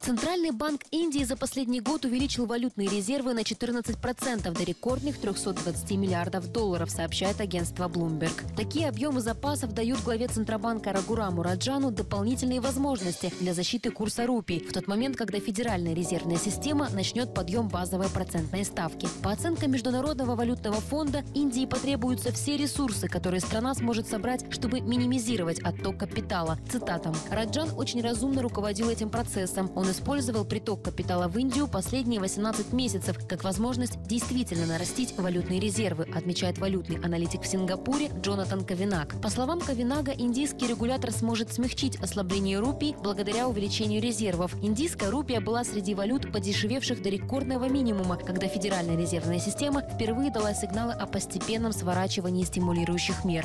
Центральный банк Индии за последний год увеличил валютные резервы на 14% до рекордных 320 миллиардов долларов, сообщает агентство Bloomberg. Такие объемы запасов дают главе Центробанка Рагураму Раджану дополнительные возможности для защиты курса рупий в тот момент, когда Федеральная резервная система начнет подъем базовой процентной ставки. По оценкам Международного валютного фонда, Индии потребуются все ресурсы, которые страна сможет собрать, чтобы минимизировать отток капитала. Цитата. «Раджан очень разумно руководил этим процессом. Он использовал приток капитала в Индию последние 18 месяцев как возможность действительно нарастить валютные резервы», отмечает валютный аналитик в Сингапуре Джонатан Кавинаг. По словам Кавинага, индийский регулятор сможет смягчить ослабление рупий благодаря увеличению резервов. Индийская рупия была среди валют, подешевевших до рекордного минимума, когда Федеральная резервная система впервые дала сигналы о постепенном сворачивании стимулирующих мер.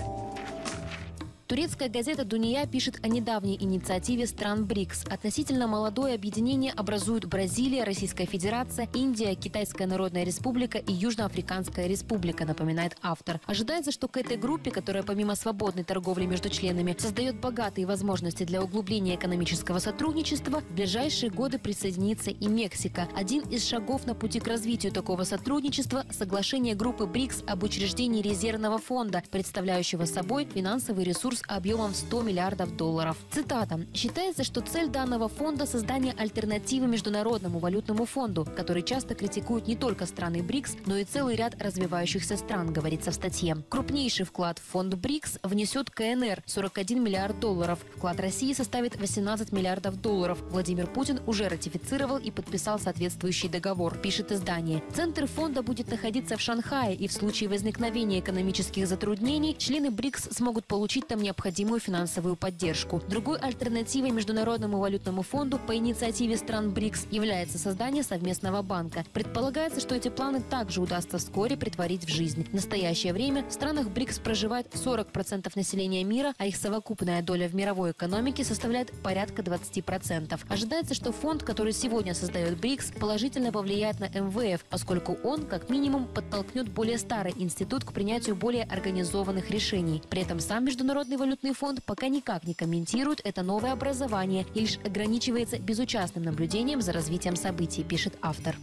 Турецкая газета «Дуния» пишет о недавней инициативе стран БРИКС. Относительно молодое объединение образуют Бразилия, Российская Федерация, Индия, Китайская Народная Республика и Южноафриканская Республика, напоминает автор. Ожидается, что к этой группе, которая помимо свободной торговли между членами создает богатые возможности для углубления экономического сотрудничества, в ближайшие годы присоединится и Мексика. Один из шагов на пути к развитию такого сотрудничества – соглашение группы БРИКС об учреждении резервного фонда, представляющего собой финансовый ресурс объемом в 100 миллиардов долларов. Цитата. «Считается, что цель данного фонда – создание альтернативы Международному валютному фонду, который часто критикуют не только страны БРИКС, но и целый ряд развивающихся стран», говорится в статье. Крупнейший вклад в фонд БРИКС внесет КНР – 41 миллиард долларов. Вклад России составит 18 миллиардов долларов. Владимир Путин уже ратифицировал и подписал соответствующий договор, пишет издание. Центр фонда будет находиться в Шанхае, и в случае возникновения экономических затруднений члены БРИКС смогут получить там необходимую финансовую поддержку. Другой альтернативой Международному валютному фонду по инициативе стран БРИКС является создание совместного банка. Предполагается, что эти планы также удастся вскоре претворить в жизнь. В настоящее время в странах БРИКС проживает 40% населения мира, а их совокупная доля в мировой экономике составляет порядка 20%. Ожидается, что фонд, который сегодня создает БРИКС, положительно повлияет на МВФ, поскольку он, как минимум, подтолкнет более старый институт к принятию более организованных решений. При этом сам Международный валютный фонд пока никак не комментирует это новое образование и лишь ограничивается безучастным наблюдением за развитием событий, пишет автор.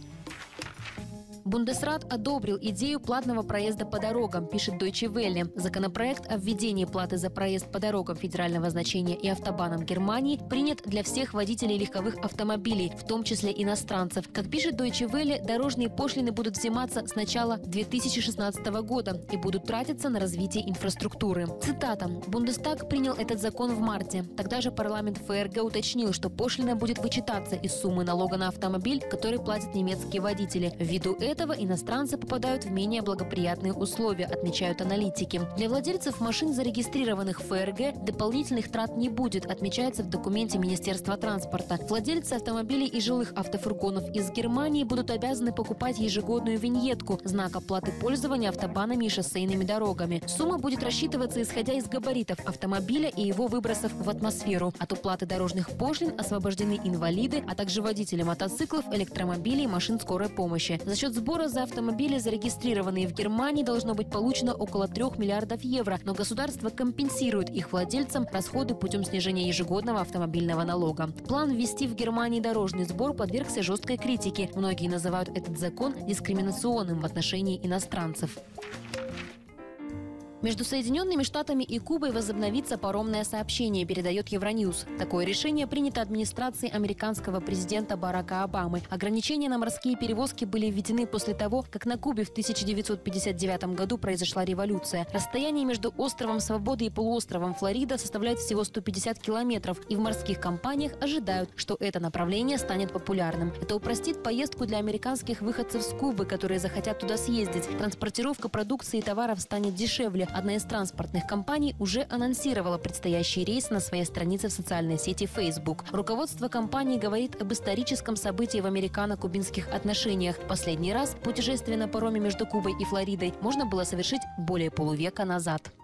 Бундесрат одобрил идею платного проезда по дорогам, пишет Deutsche Welle. Законопроект о введении платы за проезд по дорогам федерального значения и автобанам Германии принят для всех водителей легковых автомобилей, в том числе иностранцев. Как пишет Deutsche Welle, дорожные пошлины будут взиматься с начала 2016 года и будут тратиться на развитие инфраструктуры. Цитата. «Бундестаг принял этот закон в марте. Тогда же парламент ФРГ уточнил, что пошлина будет вычитаться из суммы налога на автомобиль, который платят немецкие водители. Ввиду этого иностранцы попадают в менее благоприятные условия, отмечают аналитики. Для владельцев машин, зарегистрированных в ФРГ, дополнительных трат не будет, отмечается в документе Министерства транспорта. Владельцы автомобилей и жилых автофургонов из Германии будут обязаны покупать ежегодную виньетку – знак оплаты пользования автобанами и шоссейными дорогами. Сумма будет рассчитываться исходя из габаритов автомобиля и его выбросов в атмосферу. От уплаты дорожных пошлин освобождены инвалиды, а также водители мотоциклов, электромобилей и машин скорой помощи. За счет сбора за автомобили, зарегистрированные в Германии, должно быть получено около 3 миллиардов евро, но государство компенсирует их владельцам расходы путем снижения ежегодного автомобильного налога. План ввести в Германии дорожный сбор подвергся жесткой критике. Многие называют этот закон дискриминационным в отношении иностранцев. Между Соединенными Штатами и Кубой возобновится паромное сообщение, передает Евроньюз. Такое решение принято администрацией американского президента Барака Обамы. Ограничения на морские перевозки были введены после того, как на Кубе в 1959 году произошла революция. Расстояние между островом Свободы и полуостровом Флорида составляет всего 150 километров, и в морских компаниях ожидают, что это направление станет популярным. Это упростит поездку для американских выходцев с Кубы, которые захотят туда съездить. Транспортировка продукции и товаров станет дешевле. Одна из транспортных компаний уже анонсировала предстоящий рейс на своей странице в социальной сети Facebook. Руководство компании говорит об историческом событии в американо-кубинских отношениях. Последний раз путешествие на пароме между Кубой и Флоридой можно было совершить более полувека назад.